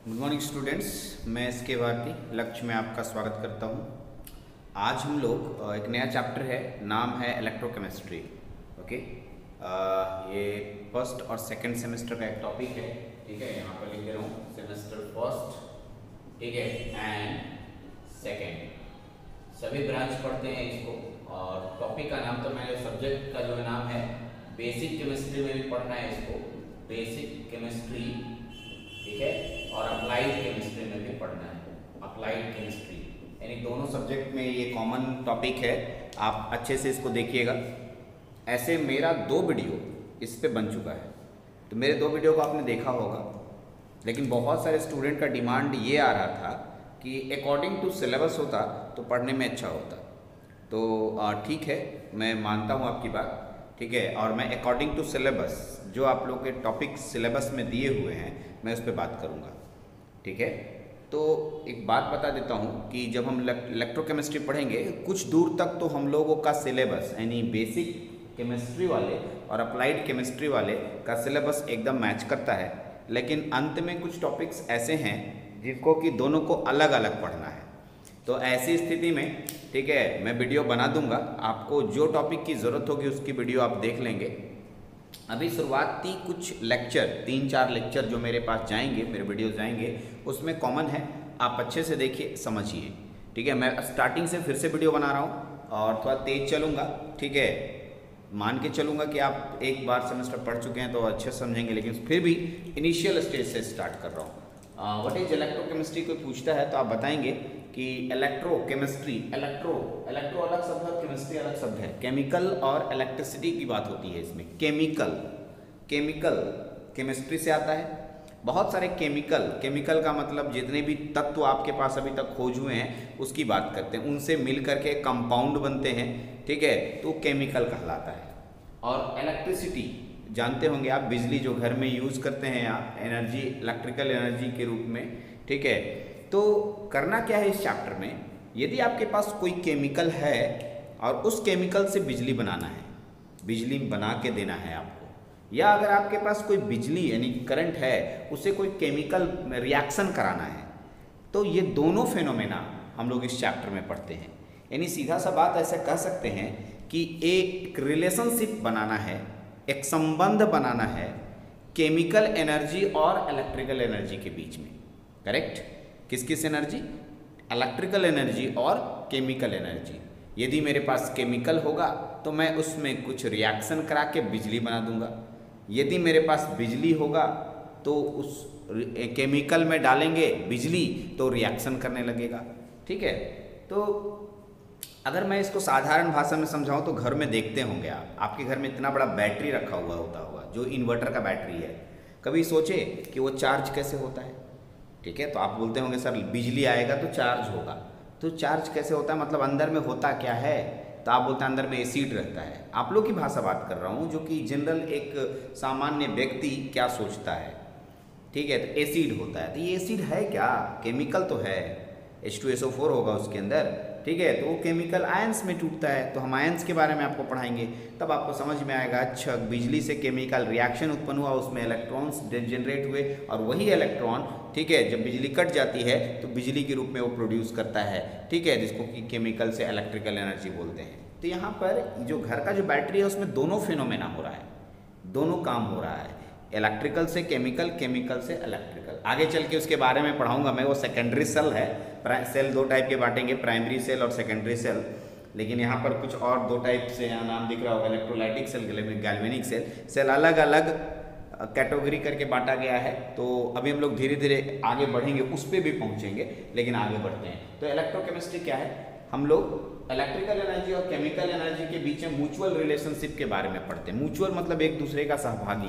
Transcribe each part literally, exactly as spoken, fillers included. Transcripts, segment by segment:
Good morning students, मैं S K Bharti लक्ष्य में आपका स्वागत करता हूं। आज हम लोग एक नया चैप्टर है, नाम है इलेक्ट्रोकेमिस्ट्री। ओके, ये फर्स्ट और सेकंड सेमेस्टर का एक टॉपिक है। ठीक है, यहाँ पर लिख दे रहा हूँ सेमेस्टर फर्स्ट, ठीक है, एंड सेकंड सभी ब्रांच पढ़ते हैं इसको। और टॉपिक का नाम तो मैंने सब्जेक्ट का जो नाम है बेसिक केमिस्ट्री में भी पढ़ना है इसको, बेसिक केमिस्ट्री, ठीक है, और अप्लाइड केमिस्ट्री में भी पढ़ना है, अप्लाइड केमिस्ट्री, यानी दोनों सब्जेक्ट में ये कॉमन टॉपिक है। आप अच्छे से इसको देखिएगा। ऐसे मेरा दो वीडियो इस पे बन चुका है, तो मेरे दो वीडियो को आपने देखा होगा, लेकिन बहुत सारे स्टूडेंट का डिमांड ये आ रहा था कि अकॉर्डिंग टू सिलेबस होता तो पढ़ने में अच्छा होता। तो ठीक है, मैं मानता हूँ आपकी बात, ठीक है, और मैं अकॉर्डिंग टू सिलेबस जो आप लोग के टॉपिक सिलेबस में दिए हुए हैं मैं उस पर बात करूँगा। ठीक है, तो एक बात बता देता हूँ कि जब हम इलेक्ट्रोकेमिस्ट्री पढ़ेंगे कुछ दूर तक तो हम लोगों का सिलेबस यानी बेसिक केमिस्ट्री वाले और अप्लाइड केमिस्ट्री वाले का सिलेबस एकदम मैच करता है, लेकिन अंत में कुछ टॉपिक्स ऐसे हैं जिनको कि दोनों को अलग अलग पढ़ना है। तो ऐसी स्थिति में, ठीक है, मैं वीडियो बना दूंगा, आपको जो टॉपिक की ज़रूरत होगी उसकी वीडियो आप देख लेंगे। अभी शुरुआती कुछ लेक्चर, तीन चार लेक्चर जो मेरे पास जाएंगे, मेरे वीडियो जाएंगे, उसमें कॉमन है, आप अच्छे से देखिए, समझिए। ठीक है, मैं स्टार्टिंग से फिर से वीडियो बना रहा हूँ और थोड़ा तेज चलूँगा। ठीक है, मान के चलूँगा कि आप एक बार सेमेस्टर पढ़ चुके हैं तो अच्छे समझेंगे, लेकिन फिर भी इनिशियल स्टेज से स्टार्ट कर रहा हूँ। व्हाट इज इलेक्ट्रोकेमिस्ट्री कोई पूछता है तो आप बताएंगे कि इलेक्ट्रो केमिस्ट्री, इलेक्ट्रो इलेक्ट्रो अलग शब्द है, केमिस्ट्री अलग शब्द है। केमिकल और इलेक्ट्रिसिटी की बात होती है इसमें। केमिकल केमिकल केमिस्ट्री से आता है। बहुत सारे केमिकल, केमिकल का मतलब जितने भी तत्व आपके पास अभी तक खोज हुए हैं उसकी बात करते हैं, उनसे मिल करके कंपाउंड बनते हैं। ठीक है, तो केमिकल कहलाता है। और इलेक्ट्रिसिटी जानते होंगे आप, बिजली जो घर में यूज़ करते हैं आप, एनर्जी, इलेक्ट्रिकल एनर्जी के रूप में। ठीक है, तो करना क्या है इस चैप्टर में, यदि आपके पास कोई केमिकल है और उस केमिकल से बिजली बनाना है, बिजली बना के देना है आपको, या अगर आपके पास कोई बिजली यानी करंट है उसे कोई केमिकल रिएक्शन कराना है, तो ये दोनों फेनोमेना हम लोग इस चैप्टर में पढ़ते हैं। यानी सीधा सा बात ऐसे कह सकते हैं कि एक रिलेशनशिप बनाना है, एक संबंध बनाना है केमिकल एनर्जी और इलेक्ट्रिकल एनर्जी के बीच में। करेक्ट? किस किस एनर्जी? इलेक्ट्रिकल एनर्जी और केमिकल एनर्जी। यदि मेरे पास केमिकल होगा तो मैं उसमें कुछ रिएक्शन करा के बिजली बना दूंगा। यदि मेरे पास बिजली होगा तो उस केमिकल में डालेंगे बिजली तो रिएक्शन करने लगेगा। ठीक है, तो अगर मैं इसको साधारण भाषा में समझाऊं तो घर में देखते होंगे आप, आपके घर में इतना बड़ा बैटरी रखा हुआ होता होगा जो इन्वर्टर का बैटरी है। कभी सोचे कि वो चार्ज कैसे होता है? ठीक है, तो आप बोलते होंगे सर बिजली आएगा तो चार्ज होगा, तो चार्ज कैसे होता है, मतलब अंदर में होता क्या है? तो आप बोलते हैं अंदर में एसिड रहता है। आप लोग की भाषा बात कर रहा हूँ, जो कि जनरल एक सामान्य व्यक्ति क्या सोचता है। ठीक है, तो एसिड होता है, तो ये एसिड है क्या? केमिकल तो है, H two S O four होगा उसके अंदर। ठीक है, तो वो केमिकल आयंस में टूटता है, तो हम आयंस के बारे में आपको पढ़ाएंगे, तब आपको समझ में आएगा अच्छा बिजली से केमिकल रिएक्शन उत्पन्न हुआ, उसमें इलेक्ट्रॉन्स जनरेट हुए, और वही इलेक्ट्रॉन, ठीक है, जब बिजली कट जाती है तो बिजली के रूप में वो प्रोड्यूस करता है। ठीक है, जिसको कि केमिकल से इलेक्ट्रिकल एनर्जी बोलते हैं। तो यहाँ पर जो घर का जो बैटरी है उसमें दोनों फिनोमेना हो रहा है, दोनों काम हो रहा है, इलेक्ट्रिकल से केमिकल, केमिकल से इलेक्ट्रिकल। आगे चल के उसके बारे में पढ़ाऊंगा मैं, वो सेकेंडरी सेल है। सेल दो टाइप के बांटेंगे, प्राइमरी सेल और सेकेंडरी सेल, लेकिन यहाँ पर कुछ और दो टाइप से यहाँ नाम दिख रहा होगा, electrolytic cell, galvanic cell. Cell अलग अलग कैटेगरी करके बांटा गया है। तो अभी हम लोग धीरे धीरे आगे बढ़ेंगे, उस पर भी पहुँचेंगे, लेकिन आगे बढ़ते हैं। तो इलेक्ट्रोकेमिस्ट्री क्या है? हम लोग इलेक्ट्रिकल एनर्जी और केमिकल एनर्जी के बीच में म्यूचुअल रिलेशनशिप के बारे में पढ़ते हैं। म्यूचुअल मतलब एक दूसरे का सहभागी।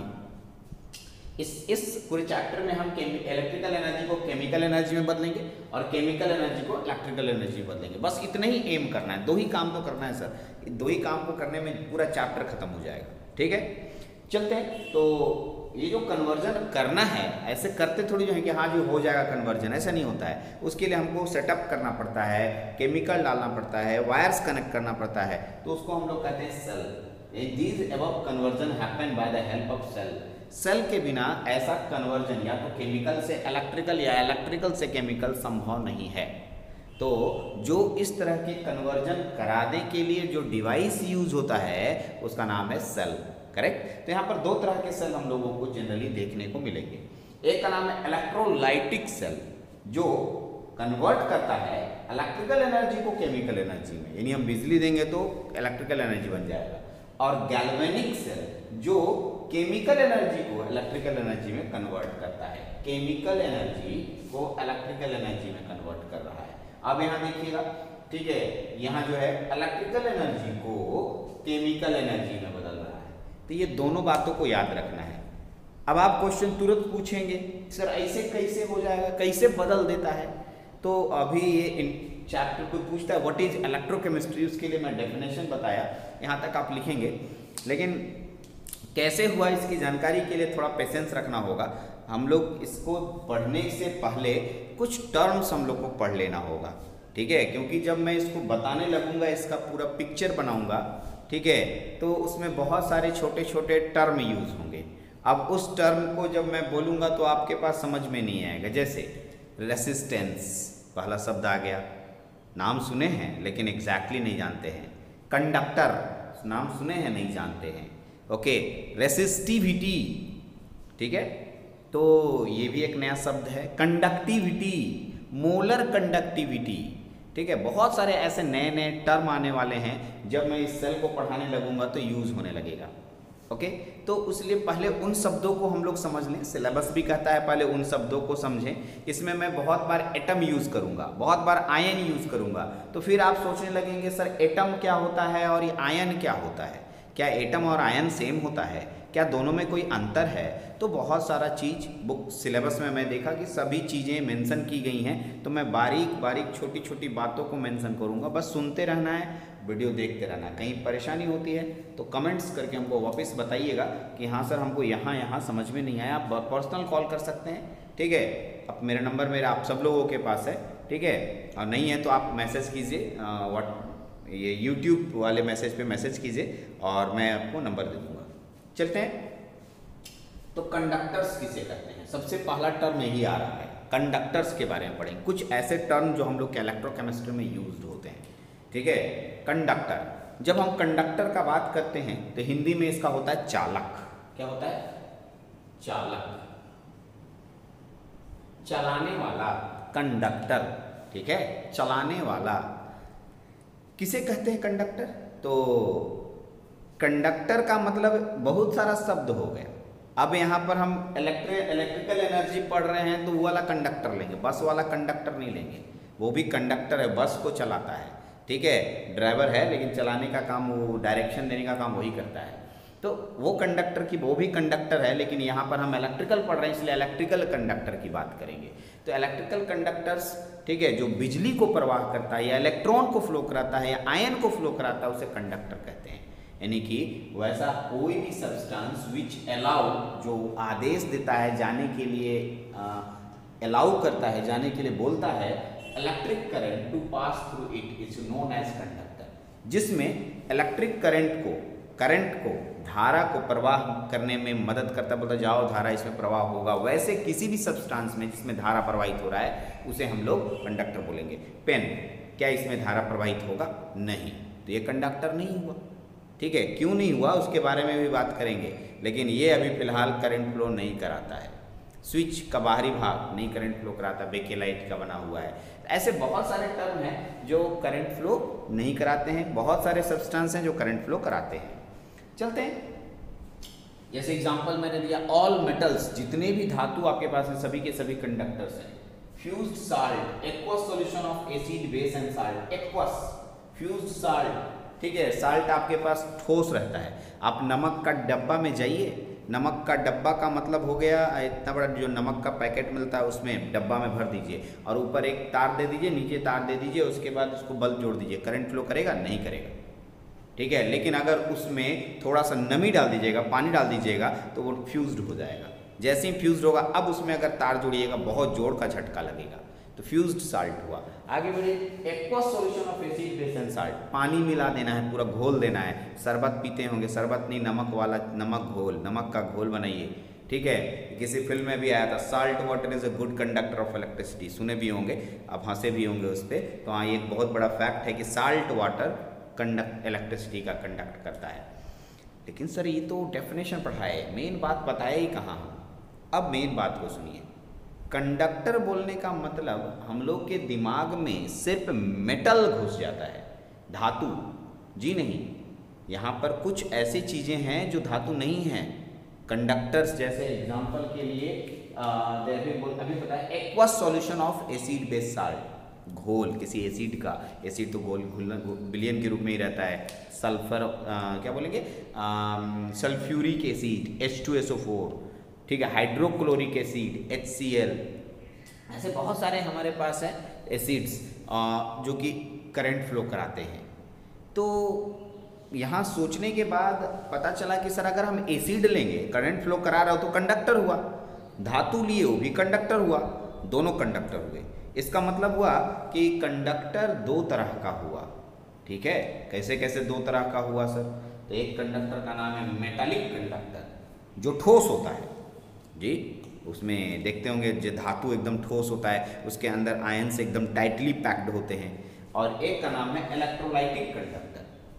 इस इस पूरे चैप्टर में हम इलेक्ट्रिकल एनर्जी को केमिकल एनर्जी में बदलेंगे और केमिकल एनर्जी को इलेक्ट्रिकल एनर्जी में बदलेंगे। बस इतने ही एम करना है, दो ही काम तो करना है सर, दो ही काम को करने में पूरा चैप्टर खत्म हो जाएगा। ठीक है, चलते हैं। तो ये जो कन्वर्जन करना है, ऐसे करते थोड़ी जो है कि हाँ जी हो जाएगा कन्वर्जन, ऐसा नहीं होता है। उसके लिए हमको सेटअप करना पड़ता है, केमिकल डालना पड़ता है, वायर्स कनेक्ट करना पड़ता है, तो उसको हम लोग कहते हैं cell. These above conversion happen by the help of cell. Cell के बिना ऐसा कन्वर्जन या तो केमिकल से इलेक्ट्रिकल या इलेक्ट्रिकल से केमिकल संभव नहीं है। तो जो इस तरह के कन्वर्जन कराने के लिए जो डिवाइस यूज होता है उसका नाम है सेल, करेक्ट। तो यहाँ पर दो तरह के सेल हम लोगों को जनरली देखने को मिलेंगे। एक का नाम है इलेक्ट्रोलाइटिक सेल, जो कन्वर्ट करता है इलेक्ट्रिकल एनर्जी को केमिकल एनर्जी में, यानी हम बिजली देंगे तो इलेक्ट्रिकल एनर्जी बन जाएगा। और गैल्वेनिक सेल जो केमिकल एनर्जी को इलेक्ट्रिकल एनर्जी में कन्वर्ट करता है, केमिकल एनर्जी को इलेक्ट्रिकल एनर्जी में कन्वर्ट कर रहा है। अब यहाँ देखिएगा, ठीक है, यहाँ जो है इलेक्ट्रिकल एनर्जी को केमिकल एनर्जी में बदल रहा है। तो ये दोनों बातों को याद रखना है। अब आप क्वेश्चन तुरंत पूछेंगे सर ऐसे कैसे हो जाएगा, कैसे बदल देता है। तो अभी ये चैप्टर को पूछता है व्हाट इज इलेक्ट्रोकेमिस्ट्री, उसके लिए मैं डेफिनेशन बताया, यहाँ तक आप लिखेंगे। लेकिन कैसे हुआ इसकी जानकारी के लिए थोड़ा पेशेंस रखना होगा। हम लोग इसको पढ़ने से पहले कुछ टर्म्स हम लोग को पढ़ लेना होगा, ठीक है, क्योंकि जब मैं इसको बताने लगूंगा, इसका पूरा पिक्चर बनाऊंगा, ठीक है, तो उसमें बहुत सारे छोटे छोटे टर्म यूज होंगे। अब उस टर्म को जब मैं बोलूंगा तो आपके पास समझ में नहीं आएगा। जैसे रेसिस्टेंस, पहला शब्द आ गया, नाम सुने हैं लेकिन एग्जैक्टली नहीं जानते हैं। कंडक्टर, नाम सुने हैं नहीं जानते हैं। ओके, रेसिस्टिविटी, ठीक है, तो ये भी एक नया शब्द है। कंडक्टिविटी, मोलर कंडक्टिविटी, ठीक है, बहुत सारे ऐसे नए नए टर्म आने वाले हैं, जब मैं इस सेल को पढ़ाने लगूंगा तो यूज होने लगेगा। ओके, तो इसलिए पहले उन शब्दों को हम लोग समझ लें। सिलेबस भी कहता है पहले उन शब्दों को समझें। इसमें मैं बहुत बार एटम यूज करूंगा, बहुत बार आयन यूज करूंगा, तो फिर आप सोचने लगेंगे सर एटम क्या होता है और ये आयन क्या होता है, क्या एटम और आयन सेम होता है, क्या दोनों में कोई अंतर है। तो बहुत सारा चीज़ बुक सिलेबस में मैं देखा कि सभी चीज़ें मेंशन की गई हैं, तो मैं बारीक बारीक छोटी छोटी बातों को मेंशन करूंगा। बस सुनते रहना है, वीडियो देखते रहना। कहीं परेशानी होती है तो कमेंट्स करके हमको वापस बताइएगा कि हाँ सर हमको यहाँ यहाँ समझ में नहीं आया। आप पर्सनल कॉल कर सकते हैं, ठीक है। अब मेरा नंबर मेरा आप सब लोगों के पास है, ठीक है, और नहीं है तो आप मैसेज कीजिए, व्हाट ये यूट्यूब वाले मैसेज पे मैसेज कीजिए और मैं आपको नंबर दे दूँगा। चलते हैं, तो कंडक्टर्स किसे कहते हैं। सबसे पहला टर्म यही आ रहा है, कंडक्टर्स के बारे में पढ़ेंगे। कुछ ऐसे टर्म जो हम लोग के इलेक्ट्रोकेमिस्ट्री में यूज होते हैं, ठीक है। कंडक्टर, जब हम कंडक्टर का बात करते हैं तो हिंदी में इसका होता है चालक। क्या होता है? चालक, चलाने वाला, कंडक्टर, ठीक है, चलाने वाला। किसे कहते हैं कंडक्टर? तो कंडक्टर का मतलब बहुत सारा शब्द हो गया। अब यहाँ पर हम इलेक्ट्रिक इलेक्ट्रिकल एनर्जी पढ़ रहे हैं तो वो वाला कंडक्टर लेंगे, बस वाला कंडक्टर नहीं लेंगे। वो भी कंडक्टर है, बस को चलाता है, ठीक है, ड्राइवर है लेकिन चलाने का काम, वो डायरेक्शन देने का काम वही करता है। तो वो कंडक्टर की, वो भी कंडक्टर है, लेकिन यहाँ पर हम इलेक्ट्रिकल पढ़ रहे हैं इसलिए इलेक्ट्रिकल कंडक्टर की बात करेंगे। तो इलेक्ट्रिकल कंडक्टर्स, ठीक है, जो बिजली को प्रवाह करता है या इलेक्ट्रॉन को फ्लो कराता है या आयन को फ्लो कराता है उसे कंडक्टर कहते हैं। यानी कि वैसा कोई भी सब्सटेंस विच अलाउ, जो आदेश देता है जाने के लिए, अलाउ करता है जाने के लिए, बोलता है electric current to pass through it is known as conductor. जिसमें इलेक्ट्रिक करंट को करंट को धारा को प्रवाह करने में मदद करता, बोलता जाओ धारा इसमें प्रवाह होगा। वैसे किसी भी सब्सटेंस में जिसमें धारा प्रवाहित हो रहा है उसे हम लोग कंडक्टर बोलेंगे। पेन, क्या इसमें धारा प्रवाहित होगा? नहीं, तो ये कंडक्टर नहीं हुआ, ठीक है। क्यों नहीं हुआ उसके बारे में भी बात करेंगे, लेकिन ये अभी फिलहाल करंट फ्लो नहीं कराता है। स्विच का बाहरी भाग नहीं करंट फ्लो कराता, बेकेलाइट का बना हुआ है। ऐसे बहुत सारे टर्म हैं जो करंट फ्लो नहीं कराते हैं, बहुत सारे सब्सटेंस हैं जो करंट फ्लो कराते हैं। चलते हैं, जैसे एग्जांपल मैंने दिया, ऑल मेटल्स, जितने भी धातु आपके पास हैं सभी के सभी कंडक्टर्स हैं। Fused salt, aqueous solution of acid base and salt, aqueous fused salt, ठीक है, साल्ट आपके पास ठोस रहता है। आप नमक का डब्बा में जाइए, नमक का डब्बा का मतलब हो गया इतना बड़ा जो नमक का पैकेट मिलता है उसमें डब्बा में भर दीजिए और ऊपर एक तार दे दीजिए, नीचे तार दे दीजिए, उसके बाद उसको बल्ब जोड़ दीजिए। करंट फ्लो करेगा? नहीं करेगा, ठीक है। लेकिन अगर उसमें थोड़ा सा नमी डाल दीजिएगा, पानी डाल दीजिएगा, तो वो फ्यूज्ड हो जाएगा। जैसे ही फ्यूज्ड होगा, अब उसमें अगर तार जोड़िएगा बहुत जोर का झटका लगेगा, तो फ्यूज्ड साल्ट हुआ। आगे बढ़िए, aqueous solution of acid base and salt, पानी मिला देना है, पूरा घोल देना है। शरबत पीते होंगे, शरबत नहीं, नमक वाला, नमक घोल, नमक का घोल बनाइए, ठीक है, किसी फिल्म में भी आया था, salt water is a good conductor of electricity, सुने भी होंगे, आप हंसे भी होंगे उस पर। तो हाँ, ये एक बहुत बड़ा फैक्ट है कि साल्ट वाटर कंडक्ट इलेक्ट्रिसिटी का कंडक्ट करता है। लेकिन सर ये तो डेफिनेशन पढ़ा है, मेन बात बताया ही कहाँ हम। अब मेन बात को सुनिए, कंडक्टर बोलने का मतलब हम लोग के दिमाग में सिर्फ मेटल घुस जाता है, धातु। जी नहीं, यहाँ पर कुछ ऐसी चीज़ें हैं जो धातु नहीं हैं। कंडक्टर्स जैसे एग्जांपल के लिए अभी पता है aqueous solution of acid base salt, घोल किसी एसिड का, एसिड तो घोल घुलना विलयन के रूप में ही रहता है। सल्फर आ, क्या बोलेंगे, sulphuric acid H two S O four, ठीक है, hydrochloric acid H C L, ऐसे बहुत सारे हमारे पास हैं एसिड्स जो कि करंट फ्लो कराते हैं। तो यहाँ सोचने के बाद पता चला कि सर अगर हम एसिड लेंगे, करंट फ्लो करा रहा हो तो कंडक्टर हुआ, धातु लिए हो भी कंडक्टर हुआ, दोनों कंडक्टर हुए। इसका मतलब हुआ कि कंडक्टर दो तरह का हुआ, ठीक है। कैसे कैसे दो तरह का हुआ सर? तो एक कंडक्टर का नाम है मेटालिक कंडक्टर, जो ठोस होता है जी, उसमें देखते होंगे जो धातु एकदम ठोस होता है, उसके अंदर आयंस एकदम टाइटली पैक्ड होते हैं। और एक का नाम है इलेक्ट्रोलाइटिक कंडक्टर,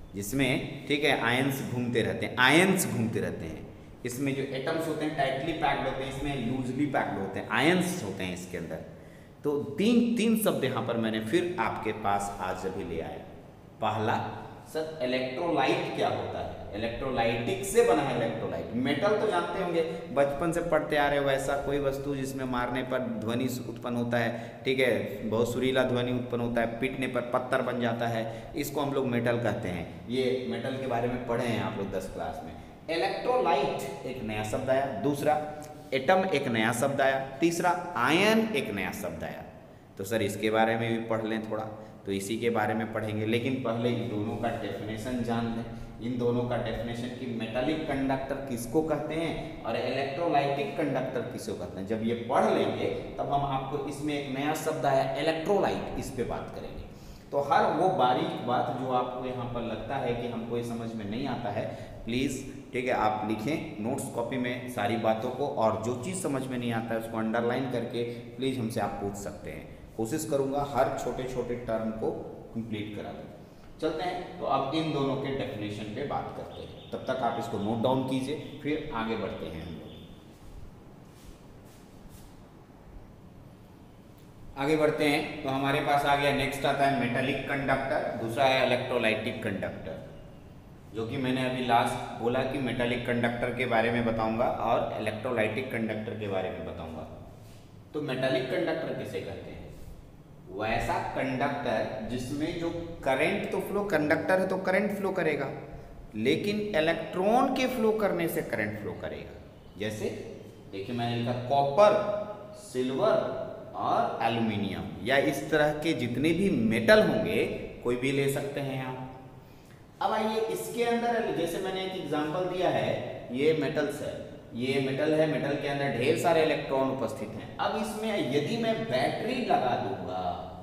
जिसमें ठीक है आयंस घूमते रहते हैं, आयंस घूमते रहते हैं। इसमें जो एटम्स होते हैं टाइटली पैक्ड होते हैं, इसमें लूजली पैक्ड होते हैं, आयंस होते हैं इसके अंदर। तो तीन तीन शब्द यहाँ पर मैंने फिर आपके पास आज अभी ले आया। पहला सर इलेक्ट्रोलाइट क्या होता है? इलेक्ट्रोलाइटिक से बना है इलेक्ट्रोलाइट। मेटल तो जानते होंगे, बचपन से पढ़ते आ रहे हो, ऐसा कोई वस्तु जिसमें मारने पर ध्वनि उत्पन्न होता है, ठीक है, बहुत सुरीला ध्वनि उत्पन्न होता है, पीटने पर पत्थर बन जाता है, इसको हम लोग मेटल कहते हैं। ये मेटल के बारे में पढ़े हैं आप लोग दस क्लास में। इलेक्ट्रोलाइट एक नया शब्द आया, दूसरा एटम एक नया शब्द आया, तीसरा आयन एक नया शब्द आया। तो सर इसके बारे में भी पढ़ लें थोड़ा, तो इसी के बारे में पढ़ेंगे। लेकिन पहले इन दोनों का डेफिनेशन जान लें, इन दोनों का डेफिनेशन कि मेटालिक कंडक्टर किसको कहते हैं और इलेक्ट्रोलाइटिक कंडक्टर किसको कहते हैं। जब ये पढ़ लेंगे तब हम आपको इसमें एक नया शब्द आया इलेक्ट्रोलाइट, इस पे बात करेंगे। तो हर वो बारीक बात जो आपको यहाँ पर लगता है कि हमको ये समझ में नहीं आता है, प्लीज़ ठीक है आप लिखें नोट्स कॉपी में सारी बातों को, और जो चीज़ समझ में नहीं आता है उसको अंडरलाइन करके प्लीज़ हमसे आप पूछ सकते हैं। कोशिश करूँगा हर छोटे छोटे टर्म को कंप्लीट करा दूँ। चलते हैं, तो अब इन दोनों के डेफिनेशन पे बात करते हैं। तब तक आप इसको नोट डाउन कीजिए, फिर आगे बढ़ते हैं हम लोग। आगे बढ़ते हैं तो हमारे पास आ गया, नेक्स्ट आता है मेटालिक कंडक्टर, दूसरा है इलेक्ट्रोलाइटिक कंडक्टर, जो कि मैंने अभी लास्ट बोला कि मेटालिक कंडक्टर के बारे में बताऊंगा और इलेक्ट्रोलाइटिक कंडक्टर के बारे में बताऊंगा। तो मेटालिक कंडक्टर किसे कहते हैं? वैसा कंडक्टर जिसमें जो करंट तो फ्लो, कंडक्टर है तो करंट फ्लो करेगा, लेकिन इलेक्ट्रॉन के फ्लो करने से करंट फ्लो करेगा। जैसे देखिए मैंने लिखा कॉपर, सिल्वर और एल्युमिनियम, या इस तरह के जितने भी मेटल होंगे कोई भी ले सकते हैं आप। अब आइए इसके अंदर, जैसे मैंने एक एग्जांपल दिया है, ये मेटल्स है, ये मेटल है, मेटल के अंदर ढेर सारे इलेक्ट्रॉन उपस्थित हैं। अब इसमें यदि मैं बैटरी लगा दूंगा,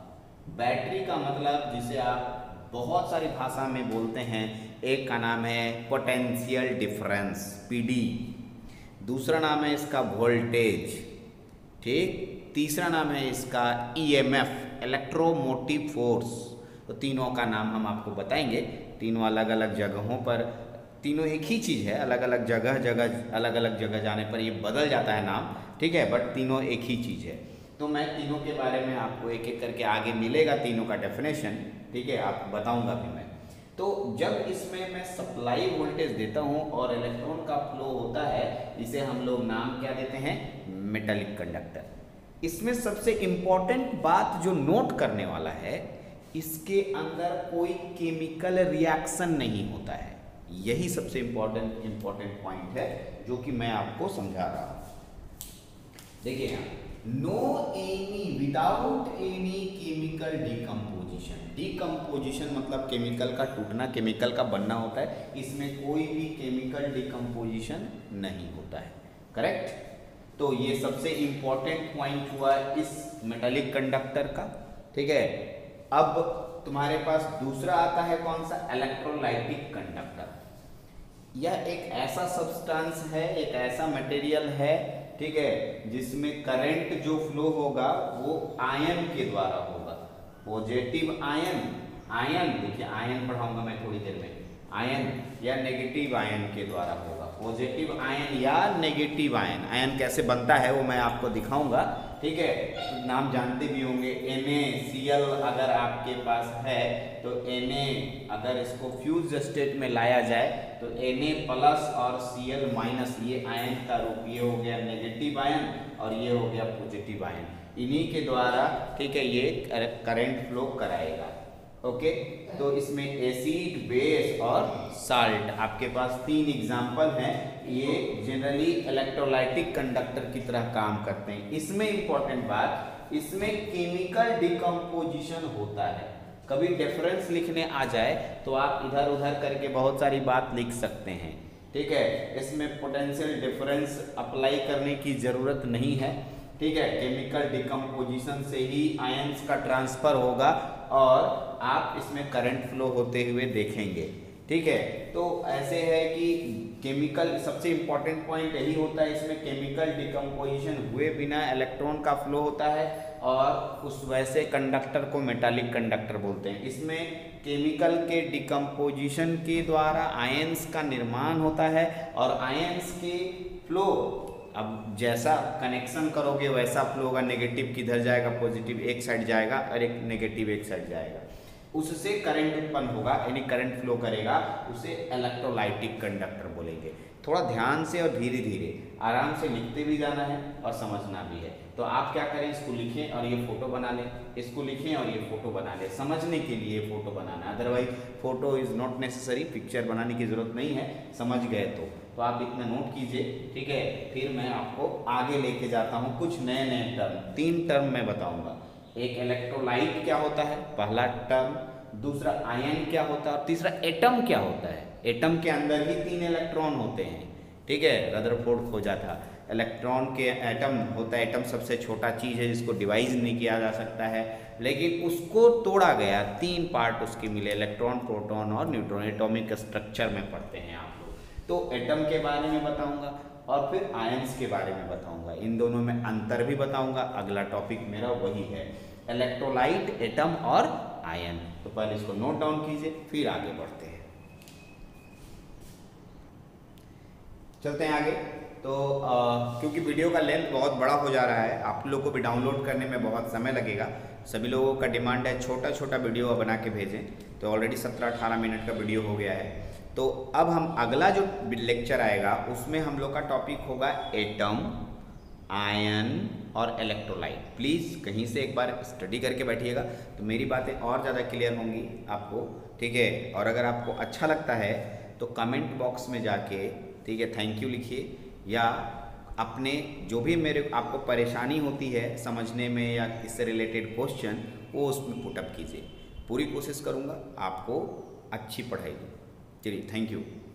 बैटरी का मतलब जिसे आप बहुत सारी भाषा में बोलते हैं, एक का नाम है पोटेंशियल डिफरेंस पीडी, दूसरा नाम है इसका वोल्टेज, ठीक, तीसरा नाम है इसका ईएमएफ इलेक्ट्रोमोटिव फोर्स। तो तीनों का नाम हम आपको बताएंगे, तीनों अलग अलग जगहों पर, तीनों एक ही चीज़ है, अलग अलग जगह जगह अलग अलग जगह जाने पर ये बदल जाता है नाम, ठीक है, बट तीनों एक ही चीज़ है। तो मैं तीनों के बारे में आपको एक एक करके आगे मिलेगा तीनों का डेफिनेशन, ठीक है, आपको बताऊंगा भी मैं। तो जब इसमें मैं सप्लाई वोल्टेज देता हूँ और इलेक्ट्रॉन का फ्लो होता है, इसे हम लोग नाम क्या देते हैं? Metallic conductor. इसमें सबसे इम्पॉर्टेंट बात जो नोट करने वाला है, इसके अंदर कोई केमिकल रिएक्शन नहीं होता है। यही सबसे इम्पॉर्टेंट इम्पॉर्टेंट पॉइंट है जो कि मैं आपको समझा रहा हूं। देखिए यहाँ, no any without any chemical decomposition. Decomposition मतलब केमिकल का टूटना, केमिकल का बनना होता है, इसमें कोई भी केमिकल डिकम्पोजिशन नहीं होता है। करेक्ट? तो ये सबसे इम्पॉर्टेंट पॉइंट हुआ इस मेटालिक कंडक्टर का, ठीक है। अब तुम्हारे पास दूसरा आता है कौन सा? Electrolytic conductor. यह एक ऐसा सब्सटेंस है, एक ऐसा मटेरियल है, ठीक है, जिसमें करंट जो फ्लो होगा वो आयन के द्वारा होगा। पॉजिटिव आयन, आयन देखिए आयन पढ़ाऊंगा मैं थोड़ी देर में, आयन या नेगेटिव आयन के द्वारा होगा। पॉजिटिव आयन या नेगेटिव आयन, आयन कैसे बनता है वो मैं आपको दिखाऊंगा, ठीक है। नाम जानते भी होंगे, NaCl अगर आपके पास है तो Na अगर इसको फ्यूज स्टेट में लाया जाए तो Na प्लस और Cl माइनस, ये आयन का रूप, ये हो गया नेगेटिव आयन और ये हो गया पॉजिटिव आयन। इन्हीं के द्वारा, ठीक है, ये करंट फ्लो कराएगा। ओके, तो इसमें एसिड, बेस और साल्ट आपके पास तीन एग्जाम्पल हैं। ये जनरली इलेक्ट्रोलाइटिक कंडक्टर की तरह काम करते हैं। इसमें इंपॉर्टेंट बात, इसमें केमिकल डिकम्पोजिशन होता है। कभी डिफरेंस लिखने आ जाए तो आप इधर उधर करके बहुत सारी बात लिख सकते हैं, ठीक है। इसमें पोटेंशियल डिफरेंस अप्लाई करने की जरूरत नहीं है, ठीक है। केमिकल डिकम्पोजिशन से ही आयंस का ट्रांसफर होगा और आप इसमें करंट फ्लो होते हुए देखेंगे, ठीक है। तो ऐसे है कि केमिकल, सबसे इंपॉर्टेंट पॉइंट यही होता है इसमें, केमिकल डिकम्पोजिशन हुए बिना इलेक्ट्रॉन का फ्लो होता है और उस वैसे कंडक्टर को मेटालिक कंडक्टर बोलते हैं। इसमें केमिकल के डिकम्पोजिशन के द्वारा आयंस का निर्माण होता है और आयंस के फ्लो, अब जैसा कनेक्शन करोगे वैसा फ्लो होगा। नेगेटिव किधर जाएगा, पॉजिटिव एक साइड जाएगा और एक नेगेटिव एक साइड जाएगा, उससे करंट उत्पन्न होगा, यानी करंट फ्लो करेगा, उसे इलेक्ट्रोलाइटिक कंडक्टर बोलेंगे। थोड़ा ध्यान से और धीरे धीरे आराम से लिखते भी जाना है और समझना भी है। तो आप क्या करें, इसको लिखें और ये फोटो बना लें, इसको लिखें और ये फोटो बना लें। समझने के लिए फोटो बनाना, otherwise photo is not necessary, picture बनाने की जरूरत नहीं है। समझ गए तो तो आप इतना नोट कीजिए, ठीक है। फिर मैं आपको आगे लेके जाता हूँ कुछ नए नए टर्म, तीन टर्म मैं बताऊंगा। एक इलेक्ट्रोलाइट क्या होता है, पहला टर्म, दूसरा आयन क्या होता है और तीसरा एटम क्या होता है। एटम के अंदर ही तीन इलेक्ट्रॉन होते हैं, ठीक है। रदरफोर्ड खोजा था इलेक्ट्रॉन के, एटम होता है, एटम सबसे छोटा चीज़ है जिसको डिवाइड नहीं किया जा सकता है, लेकिन उसको तोड़ा गया, तीन पार्ट उसके मिले, इलेक्ट्रॉन, प्रोटॉन और न्यूट्रॉन। एटॉमिक स्ट्रक्चर में पढ़ते हैं आप लोग। तो एटम के बारे में बताऊंगा और फिर आयंस के बारे में बताऊंगा, इन दोनों में अंतर भी बताऊंगा। अगला टॉपिक मेरा वही है, इलेक्ट्रोलाइट, एटम और आयन। तो पहले इसको नोट डाउन कीजिए, फिर आगे बढ़ते हैं। चलते हैं आगे। तो आ, क्योंकि वीडियो का लेंथ बहुत बड़ा हो जा रहा है, आप लोगों को भी डाउनलोड करने में बहुत समय लगेगा। सभी लोगों का डिमांड है छोटा छोटा वीडियो बना के भेजें, तो ऑलरेडी सत्रह अठारह मिनट का वीडियो हो गया है। तो अब हम अगला जो लेक्चर आएगा उसमें हम लोग का टॉपिक होगा एटम, आयन और इलेक्ट्रोलाइट। प्लीज़ कहीं से एक बार स्टडी करके बैठिएगा तो मेरी बातें और ज़्यादा क्लियर होंगी आपको, ठीक है। और अगर आपको अच्छा लगता है तो कमेंट बॉक्स में जाके, ठीक है, थैंक यू लिखिए, या अपने जो भी मेरे आपको परेशानी होती है समझने में या इससे रिलेटेड क्वेश्चन, वो उसमें पुटअप कीजिए। पूरी कोशिश करूँगा आपको अच्छी पढ़ाई दूँ। चलिए, थैंक यू।